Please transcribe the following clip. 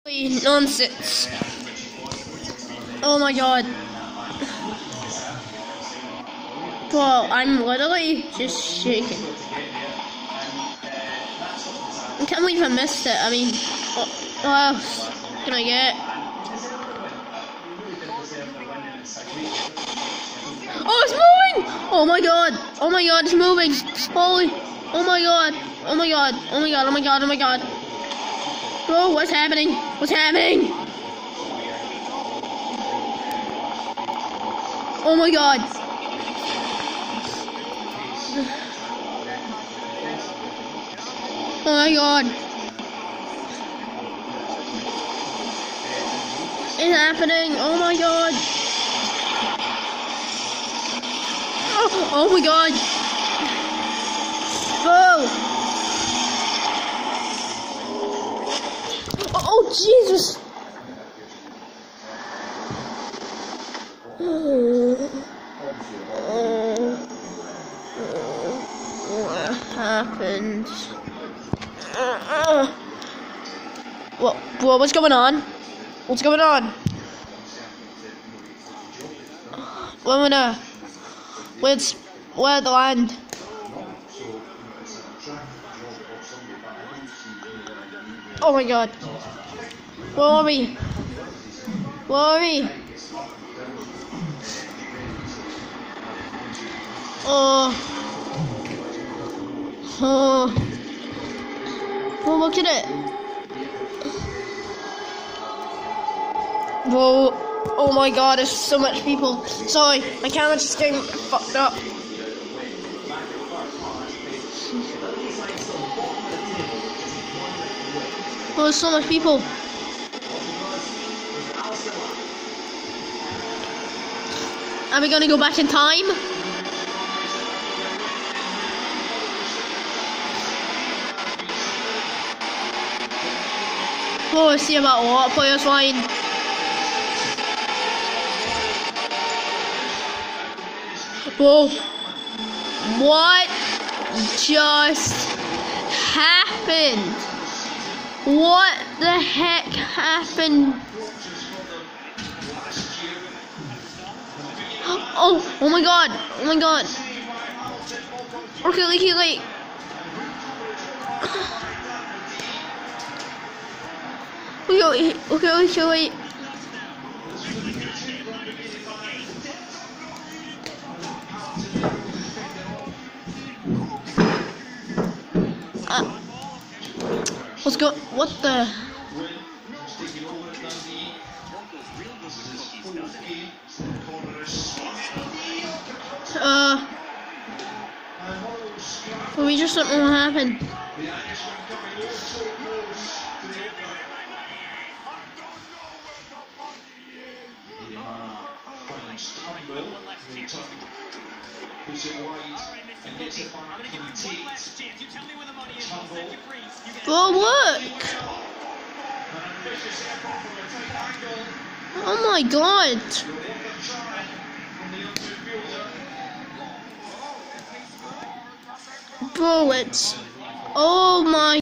Nonsense. Oh my god. Bro, I'm literally just shaking. I can't believe I missed it. I mean, what else can I get? Oh, it's moving! Oh my god! Oh my god, it's moving! Holy! Oh my god! Oh my god! Oh my god! Oh my god! Oh my god! Bro, what's happening? What's happening? Oh my god! Oh my god! It's happening! Oh my god! Oh my god! Whoa! Oh Jesus! What happened? What? Bro, what's going on? What's going on? Where's the land? Oh my god. Where are we? Where are we? Oh, look at it. Whoa, oh my god, there's so much people. Sorry, my camera's just getting fucked up. Oh, there's so much people. Are we gonna go back in time? Oh, I see about what players flying. Whoa. What just happened? What the heck happened? Oh my god. Oh my god. Okay. Okay. Let's go. What the? We just don't know what happened. Bro, look! Oh my god! Bro, it's... Oh my...